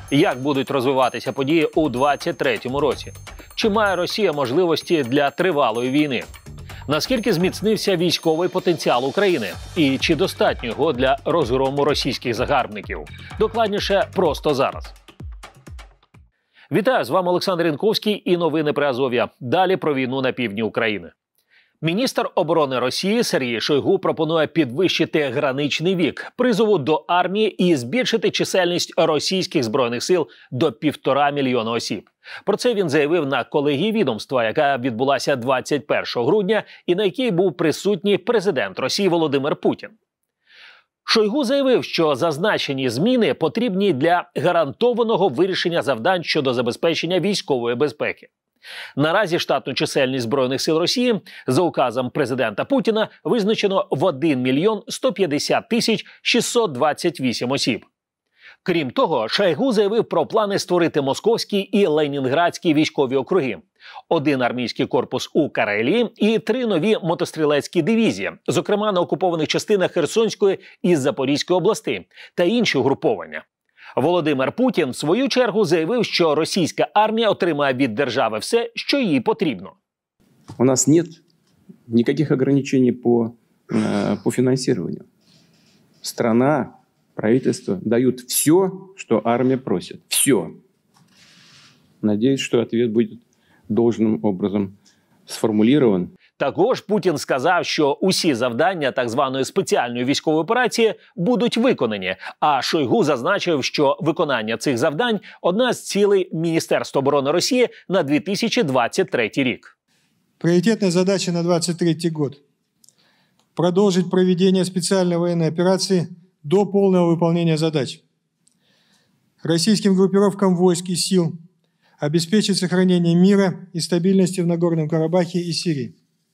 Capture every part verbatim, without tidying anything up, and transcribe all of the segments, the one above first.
Як будуть розвиватися події у двадцять третьому році? Чи має Росія можливості для тривалої війни? Наскільки зміцнився військовий потенціал України? І чи достатньо його для розгрому російських загарбників? Докладніше просто зараз. Вітаю, з вами Олександр Янковський і новини при Азов'я. Далі про війну на півдні України. Міністр оборони Росії Сергій Шойгу пропонує підвищити граничний вік призову до армії і збільшити чисельність російських збройних сил до півтора мільйона осіб. Про це він заявив на колегії відомства, яка відбулася двадцять першого грудня і на якій був присутній президент Росії Володимир Путін. Шойгу заявив, що зазначені зміни потрібні для гарантованого вирішення завдань щодо забезпечення військової безпеки. Наразі штатну чисельність Збройних сил Росії за указом президента Путіна визначено в один мільйон сто п'ятдесят тисяч шістсот двадцять вісім осіб. Крім того, Шойгу заявив про плани створити Московський і Ленінградський військові округи, один армійський корпус у Карелії і три нові мотострілецькі дивізії, зокрема на окупованих частинах Херсонської і Запорізької областей та інші угруповання. Володимир Путін, в свою чергу, заявив, що російська армія отримає від держави все, що їй потрібно. У нас нет никаких ограничений по, по финансированию. Страна, правительство дают все, что армия просит. Все. Надеюсь, что ответ будет должным образом сформулирован. Також Путін сказав, що усі завдання так званої спеціальної військової операції будуть виконані, а Шойгу зазначив, що виконання цих завдань – одна з цілей Міністерства оборони Росії на дві тисячі двадцять третій рік. Приоритетная задача на двадцать третий год – продолжить проведение специальной военной операции до полного выполнения задач. Российским группировкам войск и сил обеспечить сохранение мира и стабильности в Нагорном Карабахе и Сирии.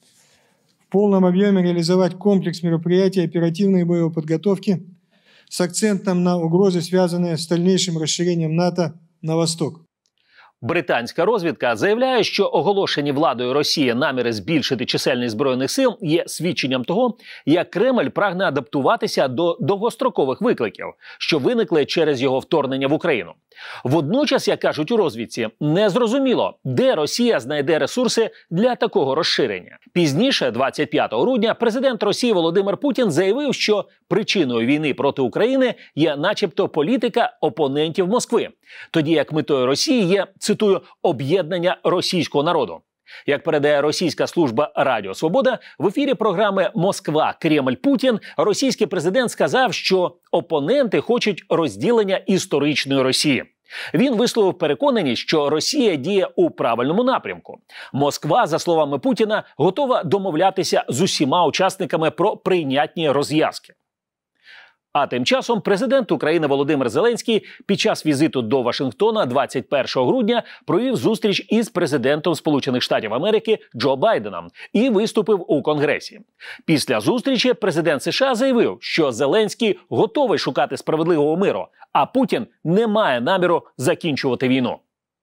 В полном объеме реализовать комплекс мероприятий оперативной боевой подготовки с акцентом на угрозы, связанные с дальнейшим расширением НАТО на восток. Британська розвідка заявляє, що оголошені владою Росії наміри збільшити чисельність Збройних сил є свідченням того, як Кремль прагне адаптуватися до довгострокових викликів, що виникли через його вторгнення в Україну. Водночас, як кажуть у розвідці, незрозуміло, де Росія знайде ресурси для такого розширення. Пізніше, двадцять п'ятого грудня, президент Росії Володимир Путін заявив, що причиною війни проти України є начебто політика опонентів Москви, тоді як метою Росії є, цитую, об'єднання російського народу. Як передає російська служба Радіо Свобода, в ефірі програми «Москва. Кремль. Путін» російський президент сказав, що опоненти хочуть розділення історичної Росії. Він висловив переконаність, що Росія діє у правильному напрямку. Москва, за словами Путіна, готова домовлятися з усіма учасниками про прийнятні розв'язки. А тим часом президент України Володимир Зеленський під час візиту до Вашингтона двадцять першого грудня провів зустріч із президентом Сполучених Штатів Америки Джо Байденом і виступив у Конгресі. Після зустрічі президент США заявив, що Зеленський готовий шукати справедливого миру, а Путін не має наміру закінчувати війну.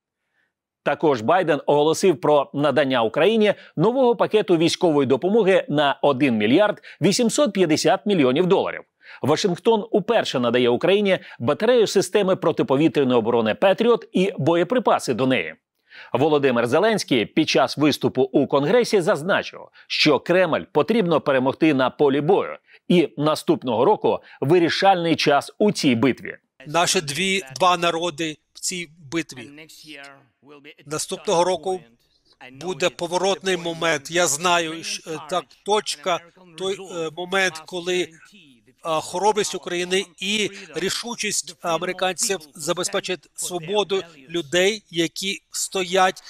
Також Байден оголосив про надання Україні нового пакету військової допомоги на один мільярд вісімсот п'ятдесят мільйонів доларів. Вашингтон уперше надає Україні батарею системи протиповітряної оборони «Петріот» і боєприпаси до неї. Володимир Зеленський під час виступу у Конгресі зазначив, що Кремль потрібно перемогти на полі бою, і наступного року вирішальний час у цій битві. Наші дві, два народи в цій битві. Наступного року буде поворотний момент. Я знаю, що так точка, той е, момент, коли хоробрість України і рішучість американців забезпечить свободу людей, які стоять,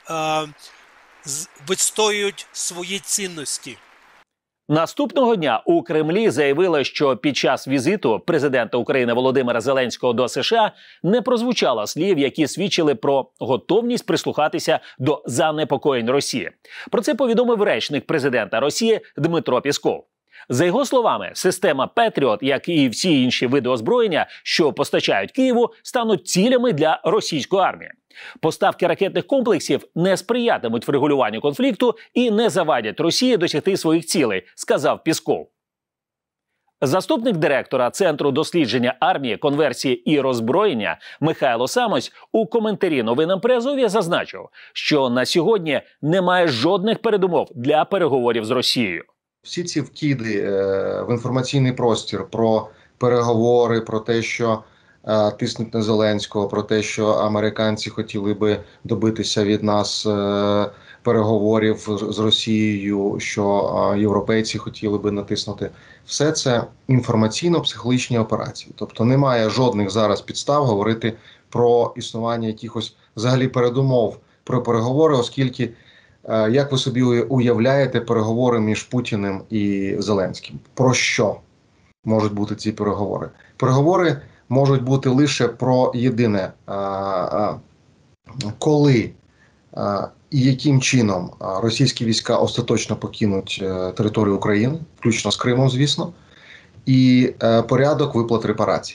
відстоюють свої цінності. Наступного дня у Кремлі заявили, що під час візиту президента України Володимира Зеленського до США не прозвучало слів, які свідчили про готовність прислухатися до занепокоєнь Росії. Про це повідомив речник президента Росії Дмитро Пєсков. За його словами, система «Петріот», як і всі інші види озброєння, що постачають Києву, стануть цілями для російської армії. Поставки ракетних комплексів не сприятимуть врегулюванню конфлікту і не завадять Росії досягти своїх цілей, сказав Пєсков. Заступник директора Центру дослідження армії, конверсії і роззброєння Михайло Самось у коментарі новинам при Азов'я зазначив, що на сьогодні немає жодних передумов для переговорів з Росією. Всі ці вкиди е, в інформаційний простір про переговори, про те, що е, тиснуть на Зеленського, про те, що американці хотіли би добитися від нас е, переговорів з Росією, що е, європейці хотіли би натиснути. Все це інформаційно-психологічні операції. Тобто немає жодних зараз підстав говорити про існування якихось взагалі передумов про переговори, оскільки, е, як ви собі уявляєте, переговори між Путіним і Зеленським. Про що можуть бути ці переговори? Переговори можуть бути лише про єдине, е, е, коли е, і яким чином російські війська остаточно покинуть е, територію України, включно з Кримом, звісно, і е, порядок виплат репарацій.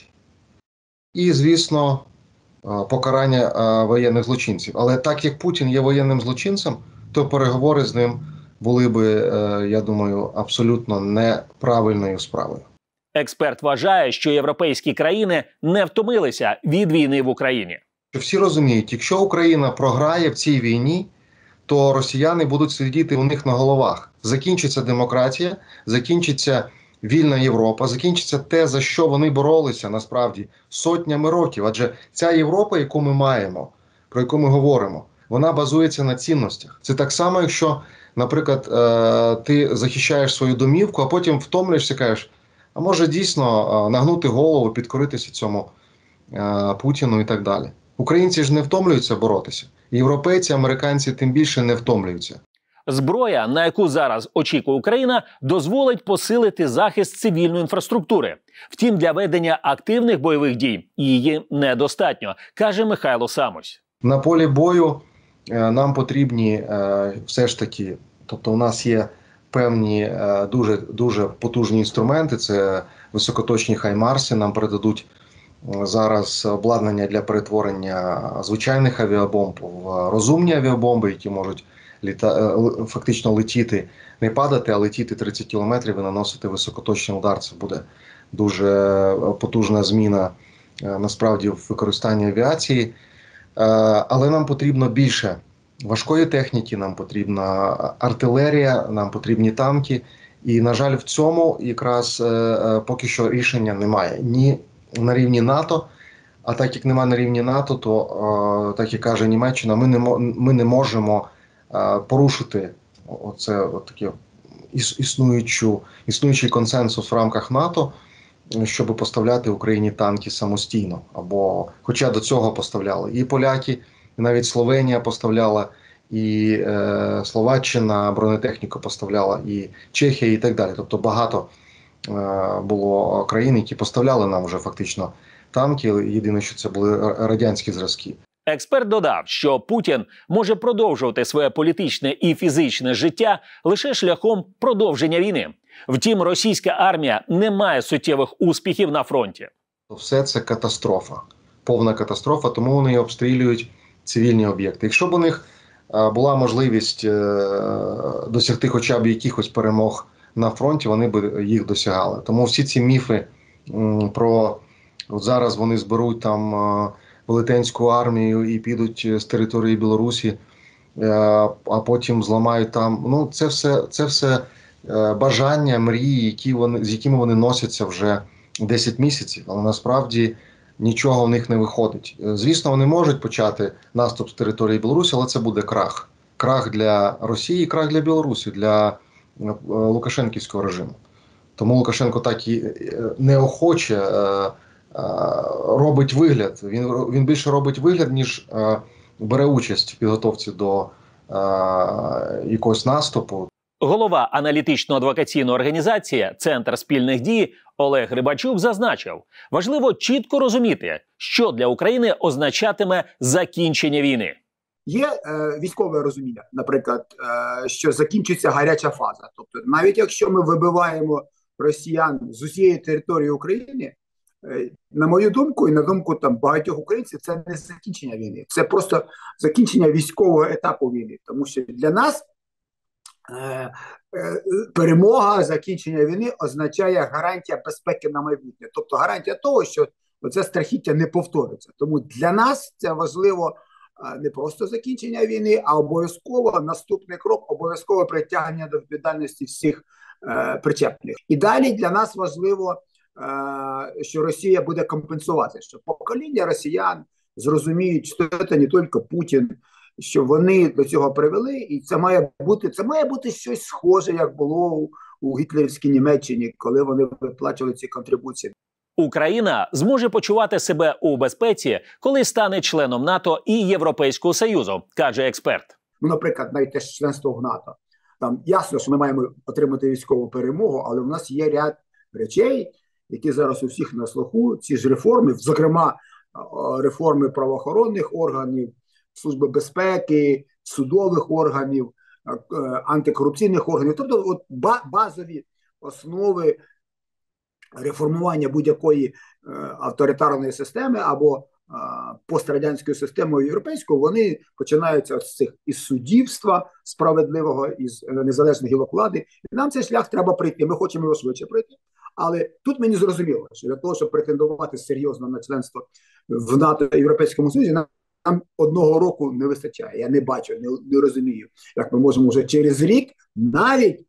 І, звісно, е, покарання е, воєнних злочинців. Але так як Путін є воєнним злочинцем, то переговори з ним були би, е, я думаю, абсолютно неправильною справою. Експерт вважає, що європейські країни не втомилися від війни в Україні. Всі розуміють, якщо Україна програє в цій війні, то росіяни будуть сидіти у них на головах. Закінчиться демократія, закінчиться вільна Європа, закінчиться те, за що вони боролися насправді сотнями років. Адже ця Європа, яку ми маємо, про яку ми говоримо, вона базується на цінностях. Це так само, якщо, наприклад, ти захищаєш свою домівку, а потім втомлюєшся і кажеш, а може дійсно нагнути голову, підкоритися цьому Путіну і так далі. Українці ж не втомлюються боротися. Європейці, американці тим більше не втомлюються. Зброя, на яку зараз очікує Україна, дозволить посилити захист цивільної інфраструктури. Втім, для ведення активних бойових дій її недостатньо, каже Михайло Самось. На полі бою е, нам потрібні е, все ж таки, тобто у нас є певні е, дуже, дуже потужні інструменти, це високоточні хаймарси, нам передадуть зараз обладнання для перетворення звичайних авіабомб в розумні авіабомби, які можуть літа... фактично летіти, не падати, а летіти тридцять кілометрів і наносити високоточний удар. Це буде дуже потужна зміна насправді в використанні авіації. Але нам потрібно більше важкої техніки, нам потрібна артилерія, нам потрібні танки. І, на жаль, в цьому якраз поки що рішення немає. Ні на рівні НАТО, а так як немає на рівні НАТО, то, так як каже Німеччина, ми не, ми не можемо порушити оце от таке існуючу, існуючий консенсус в рамках НАТО, щоб поставляти Україні танки самостійно. Або, хоча до цього поставляли і поляки, і навіть Словенія поставляла, і е, Словаччина бронетехніку поставляла, і Чехія, і так далі. Тобто багато е, було країн, які поставляли нам вже фактично танки. Єдине, що це були радянські зразки. Експерт додав, що Путін може продовжувати своє політичне і фізичне життя лише шляхом продовження війни. Втім, російська армія не має суттєвих успіхів на фронті. Все це катастрофа, повна катастрофа, тому вони і обстрілюють цивільні об'єкти. Якщо б у них була можливість досягти хоча б якихось перемог на фронті, вони б їх досягали. Тому всі ці міфи про от зараз вони зберуть там велетенську армію і підуть з території Білорусі, а потім зламають там. Ну, це все, це все бажання, мрії, які вони, з якими вони носяться вже десять місяців, але насправді нічого в них не виходить. Звісно, вони можуть почати наступ з території Білорусі, але це буде крах. Крах для Росії, крах для Білорусі, для лукашенківського режиму. Тому Лукашенко так і неохоче робить вигляд. Він, він більше робить вигляд, ніж бере участь в підготовці до якогось наступу. Голова аналітично-адвокаційної організації «Центр спільних дій» Олег Рибачук зазначив, важливо чітко розуміти, що для України означатиме закінчення війни. Є е, військове розуміння, наприклад, е, що закінчиться гаряча фаза. Тобто, навіть якщо ми вибиваємо росіян з усієї території України, е, на мою думку і на думку там багатьох українців, це не закінчення війни. Це просто закінчення військового етапу війни. Тому що для нас перемога, закінчення війни означає гарантія безпеки на майбутнє. Тобто гарантія того, що це страхіття не повториться. Тому для нас це важливо не просто закінчення війни, а обов'язково наступний крок, обов'язкове притягнення до відповідальності всіх е, причетних. І далі для нас важливо, е, що Росія буде компенсувати, що покоління росіян зрозуміють, що це не тільки Путін, що вони до цього привели, і це має бути, це має бути щось схоже, як було у, у гітлерівській Німеччині, коли вони виплачували ці контрибуції. Україна зможе почувати себе у безпеці, коли стане членом НАТО і Європейського Союзу, каже експерт. Ну, наприклад, навіть теж членство в НАТО. Там ясно, що ми маємо отримати військову перемогу, але в нас є ряд речей, які зараз у всіх на слуху. Ці ж реформи, зокрема, реформи правоохоронних органів, Служби безпеки, судових органів, антикорупційних органів. Тобто от базові основи реформування будь-якої е, авторитарної системи або е, пострадянської системи європейської, вони починаються з цих із суддівства справедливого, із незалежних гілок влади. І нам цей шлях треба пройти. Ми хочемо його швидше пройти. Але тут мені зрозуміло, що для того, щоб претендувати серйозно на членство в НАТО і Європейському Союзі, нам, нам одного року не вистачає. Я не бачу, не, не розумію, як ми можемо вже через рік навіть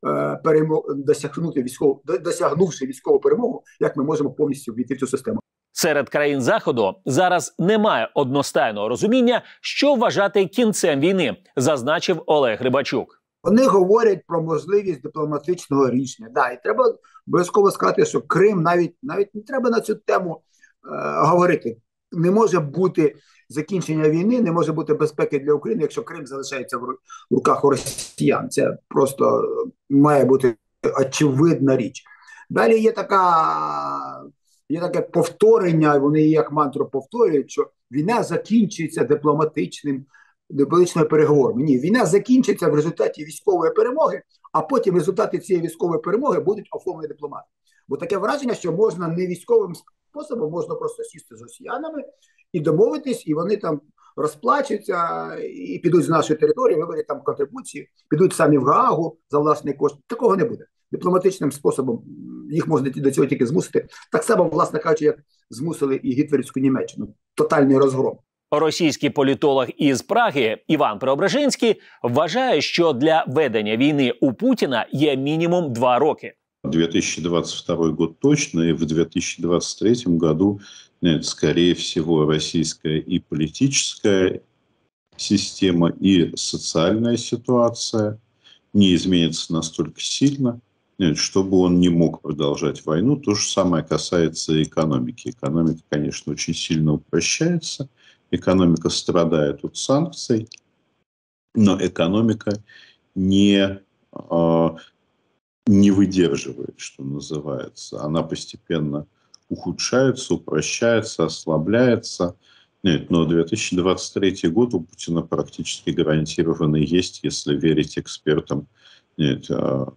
досягнути військову, досягнувши військову перемогу, як ми можемо повністю війти в цю систему. Серед країн Заходу зараз немає одностайного розуміння, що вважати кінцем війни, зазначив Олег Рибачук. Вони говорять про можливість дипломатичного рішення. Да, і треба обов'язково сказати, що Крим, навіть, навіть не треба на цю тему е, говорити. Не може бути закінчення війни, не може бути безпеки для України, якщо Крим залишається в руках росіян. Це просто має бути очевидна річ. Далі є така, є таке повторення, вони її як мантру повторюють, що війна закінчується дипломатичним, дипломатичними переговорами. Ні, війна закінчиться в результаті військової перемоги, а потім результати цієї військової перемоги будуть оформлені дипломати. Бо таке враження, що можна не військовим способом, можна просто сісти з росіянами і домовитись, і вони там розплачуться і підуть з нашої території, виберуть там контрибуції, підуть самі в Гаагу за власний кошт. Такого не буде. Дипломатичним способом їх можна до цього тільки змусити. Так само, власне кажучи, як змусили і гітлерівську Німеччину. Тотальний розгром. Російський політолог із Праги Іван Преображенський вважає, що для ведення війни у Путіна є мінімум два роки. две тысячи двадцать второй год точно, и в две тысячи двадцать третьем году, нет, скорее всего, российская и политическая система, и социальная ситуация не изменится настолько сильно, нет, чтобы он не мог продолжать войну. То же самое касается экономики. Экономика, конечно, очень сильно упрощается, экономика страдает от санкций, но экономика не... не выдерживает, что называется. Она постепенно ухудшается, упрощается, ослабляется. Нет, но две тысячи двадцать третий год у Путина практически гарантированно есть, если верить экспертам, нет,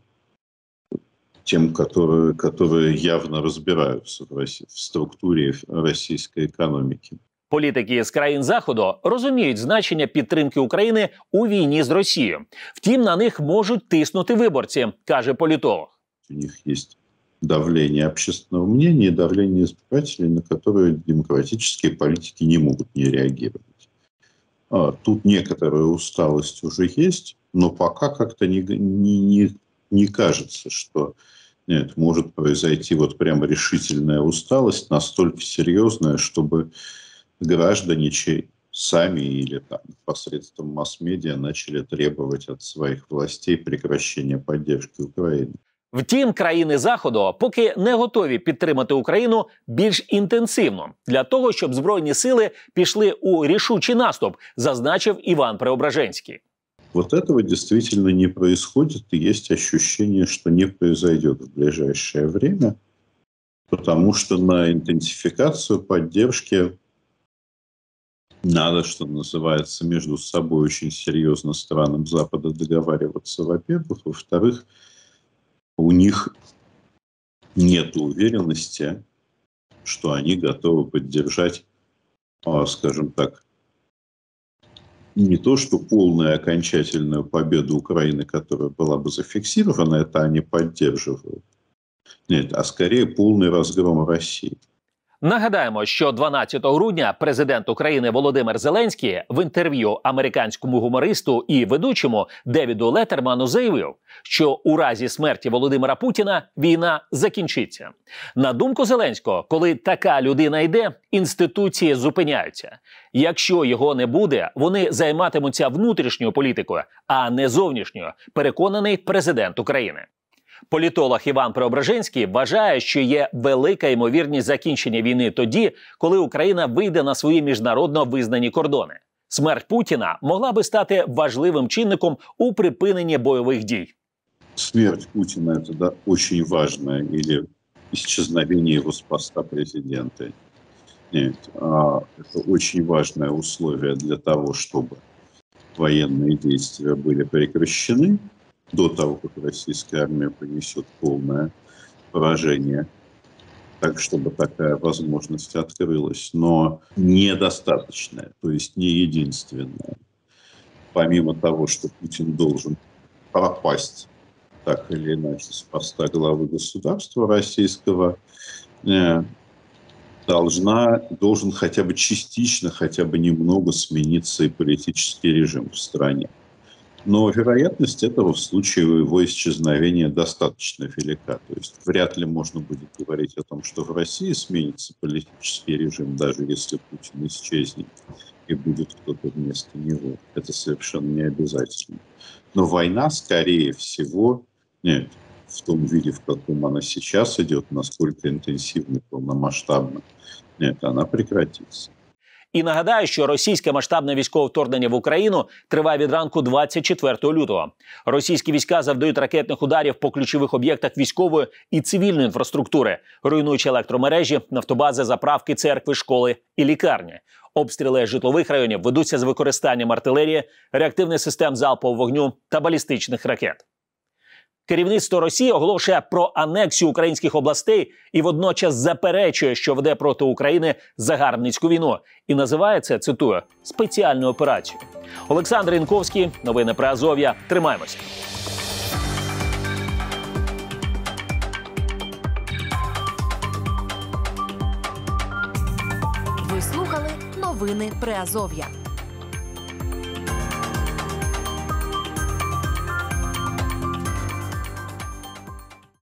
тем, которые, которые явно разбираются в, России, в структуре российской экономики. Політики з країн Заходу розуміють значення підтримки України у війні з Росією. Втім, на них можуть тиснути виборці, каже політолог. У них є давление общественного мнения, давление избирателей, на которые демократические политики не могут не реагировать. А, тут некоторая усталость уже есть, но пока как-то не, не, не, не кажется, что нет, может произойти вот прямо решительная усталость, настолько серьезная, чтобы граждане сами или там, посредством масс-медиа начали требовать от своих властей прекращения поддержки України. Втім, країни Заходу поки не готові підтримати Україну більш інтенсивно для того, щоб Збройні сили пішли у рішучий наступ, зазначив Іван Преображенський. Вот этого действительно не происходит, и есть ощущение, что не произойдет в ближайшее время, потому что на интенсификацию поддержки надо, что называется, между собой очень серьезно странам Запада договариваться, во-первых. Во-вторых, у них нет уверенности, что они готовы поддержать, скажем так, не то, что полную окончательную победу Украины, которая была бы зафиксирована, это они поддерживают. Нет, а скорее полный разгром России. Нагадаємо, що дванадцятого грудня президент України Володимир Зеленський в інтерв'ю американському гумористу і ведучому Девіду Леттерману заявив, що у разі смерті Володимира Путіна війна закінчиться. На думку Зеленського, коли така людина йде, інституції зупиняються. Якщо його не буде, вони займатимуться внутрішньою політикою, а не зовнішньою, переконаний президент України. Політолог Іван Преображенський вважає, що є велика ймовірність закінчення війни тоді, коли Україна вийде на свої міжнародно визнані кордони. Смерть Путіна могла би стати важливим чинником у припиненні бойових дій. Смерть Путина – это да, очень важное, или исчезновение его с поста президента. Нет, а, это очень важное условие для того, чтобы военные действия были прекращены до того, как российская армия понесет полное поражение, так, чтобы такая возможность открылась, но недостаточная, то есть не единственная. Помимо того, что Путин должен пропасть так или иначе с поста главы государства российского, должна, должен хотя бы частично, хотя бы немного смениться и политический режим в стране. Но вероятность этого в случае его исчезновения достаточно велика. То есть вряд ли можно будет говорить о том, что в России сменится политический режим, даже если Путин исчезнет и будет кто-то вместо него. Это совершенно не обязательно. Но война, скорее всего, нет, в том виде, в каком она сейчас идет, насколько интенсивно, полномасштабно, нет, она прекратится. І нагадаю, що російське масштабне військове вторгнення в Україну триває від ранку двадцять четвертого лютого. Російські війська завдають ракетних ударів по ключових об'єктах військової і цивільної інфраструктури, руйнуючи електромережі, нафтобази, заправки, церкви, школи і лікарні. Обстріли житлових районів ведуться з використанням артилерії, реактивних систем залпового вогню та балістичних ракет. Керівництво Росії оголошує про анексію українських областей і водночас заперечує, що веде проти України загарбницьку війну. І називає це, цитую, спеціальною операцією. Олександр Інковський, новини Приазов'я. Тримаємося. Ви слухали новини Приазов'я.